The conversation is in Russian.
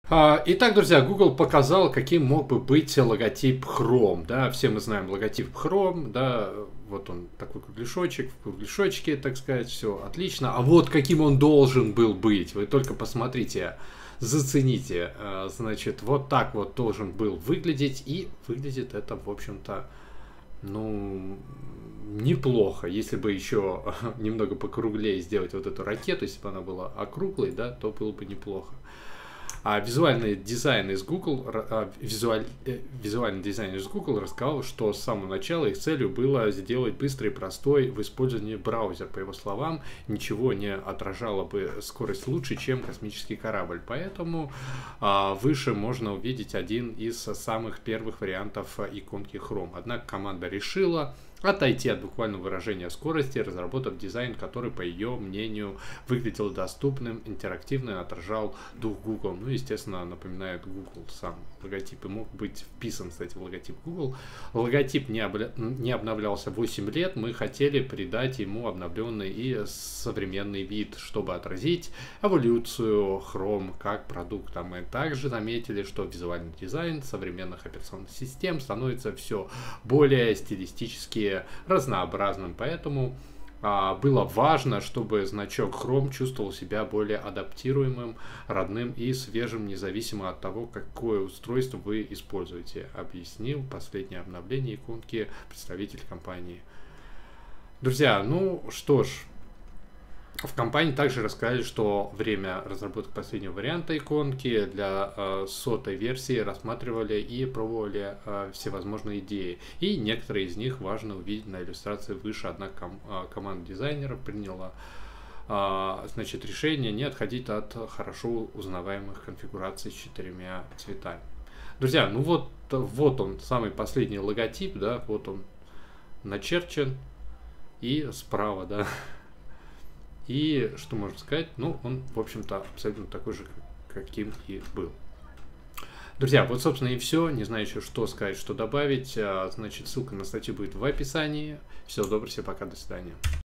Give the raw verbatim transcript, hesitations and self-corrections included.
А, Итак, друзья, Google показал, каким мог бы быть логотип Chrome. Да, все мы знаем логотип Chrome, да, вот он такой кругляшочек, в кругляшочке, так сказать, все отлично. А вот каким он должен был быть, вы только посмотрите, зацените. Значит, вот так вот должен был выглядеть, и выглядит это, в общем-то, ну, неплохо. Если бы еще немного покруглее сделать вот эту ракету, если бы она была округлой, да, то было бы неплохо. А визуальный дизайн из Google, а, визуаль, э, визуальный дизайн из Google рассказал, что с самого начала их целью было сделать быстрый и простой в использовании браузер. По его словам, ничего не отражало бы скорость лучше, чем космический корабль. Поэтому а, выше можно увидеть один из самых первых вариантов иконки Chrome. Однако команда решила отойти от буквального выражения скорости, разработав дизайн, который, по ее мнению, выглядел доступным, интерактивным и отражал дух Google. Ну, естественно, напоминает Google сам логотип и мог быть вписан, кстати, в логотип Google. Логотип не, обля... не обновлялся восемь лет, мы хотели придать ему обновленный и современный вид, чтобы отразить эволюцию Chrome как продукта. Мы также заметили, что визуальный дизайн современных операционных систем становится все более стилистически разнообразным, поэтому а, было важно, чтобы значок Chrome чувствовал себя более адаптируемым, родным и свежим, независимо от того, какое устройство вы используете, объяснил последнее обновление иконки представитель компании. Друзья, ну что ж, в компании также рассказали, что время разработки последнего варианта иконки для э, сотой версии рассматривали и пробовали э, всевозможные идеи. И некоторые из них важно увидеть на иллюстрации выше. Однако ком э, команда дизайнеров приняла э, значит, решение не отходить от хорошо узнаваемых конфигураций с четырьмя цветами. Друзья, ну вот, вот он, самый последний логотип, да, вот он начерчен, и справа, да. И что можно сказать? Ну, он, в общем-то, абсолютно такой же, каким и был. Друзья, вот, собственно, и все. Не знаю еще, что сказать, что добавить. Значит, ссылка на статью будет в описании. Всего доброго, всем пока, до свидания.